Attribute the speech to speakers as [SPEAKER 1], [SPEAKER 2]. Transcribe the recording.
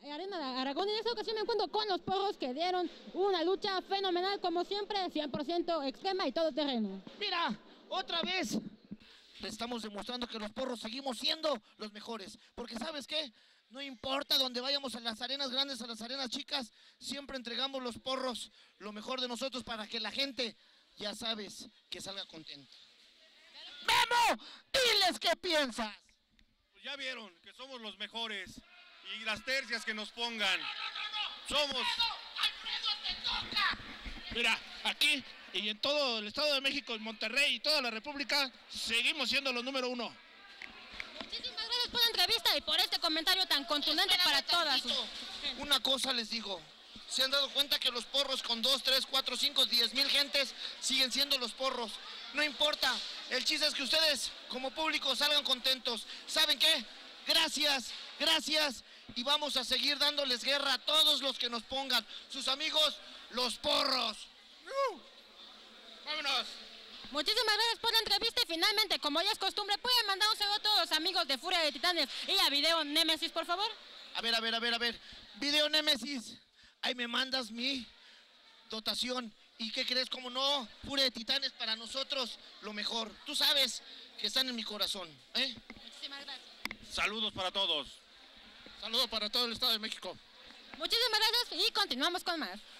[SPEAKER 1] Arena Aragón. En esta ocasión me encuentro con los porros que dieron una lucha fenomenal, como siempre, 100% extrema y todoterreno.
[SPEAKER 2] Mira, otra vez le estamos demostrando que los porros seguimos siendo los mejores. Porque ¿sabes qué? No importa donde vayamos, a las arenas grandes, a las arenas chicas, siempre entregamos los porros, lo mejor de nosotros, para que la gente, ya sabes, que salga contenta. ¡Memo! ¡Diles qué piensas!
[SPEAKER 3] Pues ya vieron que somos los mejores y las tercias que nos pongan. Somos...
[SPEAKER 2] ¡Alfredo, te toca!
[SPEAKER 4] Mira, aquí y en todo el Estado de México, en Monterrey y toda la República, seguimos siendo los número 1.
[SPEAKER 1] Muchísimas gracias por la entrevista y por este comentario tan contundente para todas.
[SPEAKER 2] Una cosa les digo, ¿se han dado cuenta que los porros con 2, 3, 4, 5, 10 mil gentes siguen siendo los porros? No importa, el chiste es que ustedes como público salgan contentos. ¿Saben qué? Gracias, gracias, y vamos a seguir dándoles guerra a todos los que nos pongan. Sus amigos, los porros.
[SPEAKER 4] ¡Vámonos!
[SPEAKER 1] Muchísimas gracias por la entrevista y finalmente, como ya es costumbre, ¿pueden mandar un saludo a todos los amigos de Furia de Titanes y a Video Némesis, por favor?
[SPEAKER 2] A ver, Video Némesis, ahí me mandas mi dotación. ¿Y qué crees? Como no, Furia de Titanes para nosotros lo mejor. Tú sabes que están en mi corazón, ¿eh?
[SPEAKER 1] Muchísimas gracias.
[SPEAKER 3] Saludos para todos.
[SPEAKER 4] Saludos para todo el Estado de México.
[SPEAKER 1] Muchísimas gracias y continuamos con más.